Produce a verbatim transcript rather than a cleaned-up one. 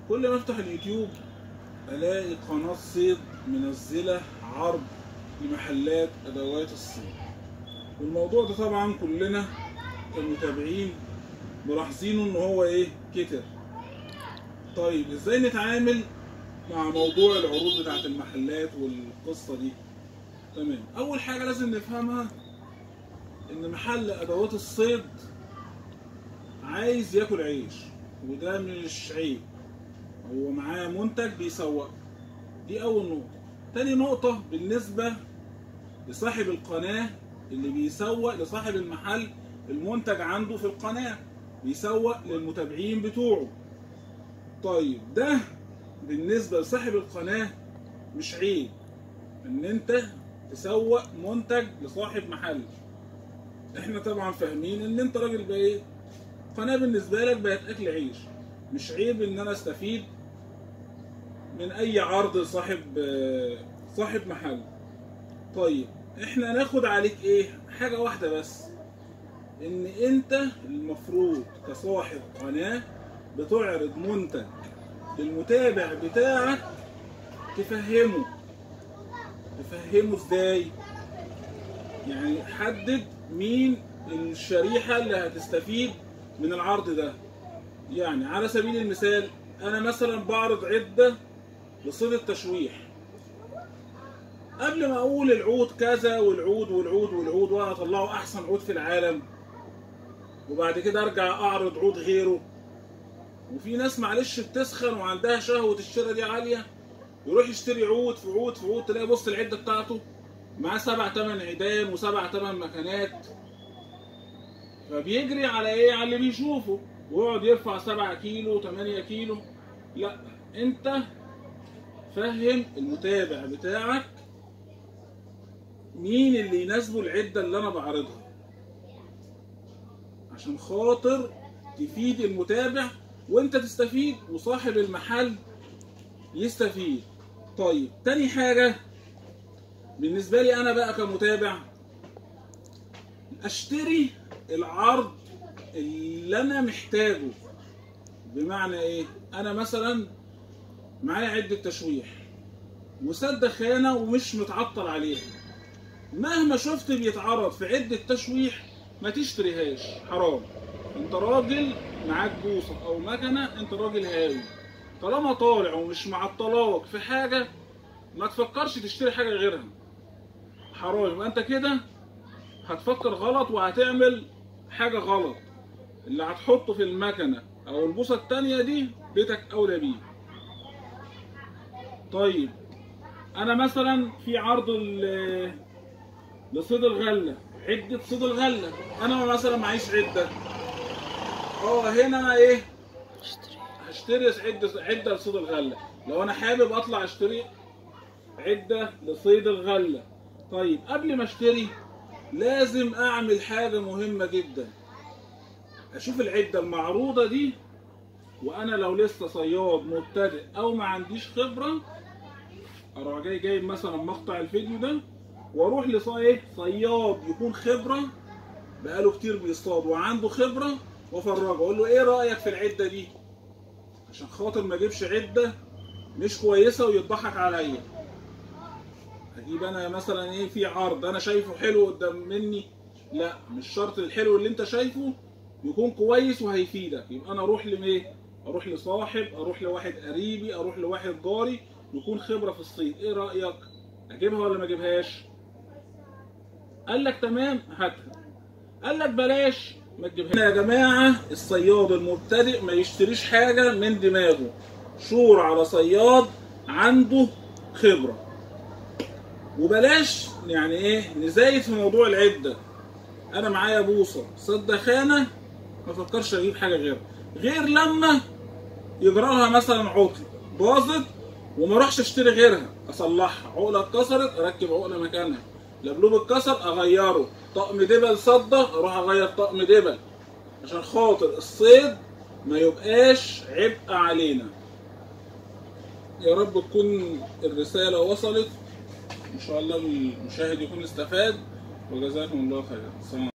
كل ما افتح اليوتيوب الاقي قناة صيد منزلة عرض لمحلات ادوات الصيد، والموضوع ده طبعا كلنا كمتابعين ملاحظينه ان هو ايه كتر. طيب ازاي نتعامل مع موضوع العروض بتاعت المحلات والقصة دي؟ تمام، اول حاجة لازم نفهمها ان محل ادوات الصيد عايز ياكل عيش، وده مش عيب، هو معاه منتج بيسوقه. دي اول نقطة. تاني نقطة بالنسبة لصاحب القناة اللي بيسوق لصاحب المحل المنتج عنده في القناة، بيسوق للمتابعين بتوعه. طيب ده بالنسبة لصاحب القناة مش عيب ان انت تسوق منتج لصاحب محل. احنا طبعا فاهمين ان انت راجل بقى ايه، قناة بالنسبة لك بقت اكل عيش، مش عيب ان انا استفيد من اي عرض لصاحب صاحب محل. طيب احنا ناخد عليك ايه؟ حاجة واحدة بس، ان انت المفروض كصاحب قناة بتعرض منتج للمتابع بتاعك تفهمه. تفهمه ازاي؟ يعني حدد مين الشريحة اللي هتستفيد من العرض ده. يعني على سبيل المثال انا مثلا بعرض عدة لصيد التشويح، قبل ما اقول العود كذا والعود والعود والعود وانا اطلعه احسن عود في العالم وبعد كده ارجع اعرض عود غيره، وفي ناس معلش بتسخن وعندها شهوة الشراء دي عالية، يروح يشتري عود في عود في عود، تلاقي بص العدة بتاعته معاه سبع تمن عيدان وسبع تمن مكانات، فبيجري على ايه؟ على اللي بيشوفه، ويقعد يرفع سبعة كيلو تمانية كيلو. لا، انت فهم المتابع بتاعك مين اللي يناسبه العدة اللي انا بعرضها، عشان خاطر تفيد المتابع وانت تستفيد وصاحب المحل يستفيد. طيب تاني حاجة بالنسبة لي انا بقى كمتابع، اشتري العرض اللي انا محتاجه. بمعنى ايه؟ انا مثلا معايا عدة تشويح وسد خانة ومش متعطل عليها، مهما شفت بيتعرض في عدة تشويح ما تشتريهاش، حرام. انت راجل معاك بوصة او مكنة، انت راجل هاوي، طالما طالع ومش معطلاك في حاجة ما تفكرش تشتري حاجة غيرها، حرام. يبقى انت كده هتفكر غلط وهتعمل حاجة غلط. اللي هتحطه في المكنة او البوصة التانية دي بيتك اولى بيه. طيب انا مثلا في عرض لصيد الغلة، عدة صيد الغلة، انا مثلا معيش عدة، اه هنا انا ايه؟ هشتري عدة عدة لصيد الغلة. لو انا حابب اطلع اشتري عدة لصيد الغلة. طيب قبل ما اشتري لازم اعمل حاجة مهمة جدا، اشوف العدة المعروضة دي، وانا لو لسه صياد مبتدئ او ما عنديش خبرة اروح جاي جايب مثلا مقطع الفيديو ده واروح لصياد صياد يكون خبرة بقاله كتير بيصطاد وعنده خبرة، وافرجه اقول له ايه رأيك في العدة دي، عشان خاطر ما اجيبش عدة مش كويسة ويضحك عليا. هجيب انا مثلا ايه في عرض انا شايفه حلو قدام مني، لا مش شرط الحلو اللي انت شايفه يكون كويس وهيفيدك. يبقى انا اروح لمين؟ اروح لصاحب، اروح لواحد قريبي، اروح لواحد جاري يكون خبرة في الصيد. ايه رأيك؟ اجيبها ولا ما اجيبهاش؟ قال لك تمام هاتها، قال لك بلاش ما تجيبهاش. يا جماعة الصياد المبتدئ ما يشتريش حاجة من دماغه، شور على صياد عنده خبرة. وبلاش يعني ايه نزايد في موضوع العدة. انا معايا بوصة سد خانة ما فكرش اجيب حاجة غيرها، غير لما يجرالها مثلا عطل باظت وما اروحش اشتري غيرها، اصلحها، عقلة اتكسرت اركب عقلة مكانها، لبلوب اتكسر اغيره، طقم دبل صدى اروح اغير طقم دبل، عشان خاطر الصيد ما يبقاش عبء علينا. يا رب تكون الرسالة وصلت، ان شاء الله المشاهد يكون استفاد، وجزاكم الله خيرا.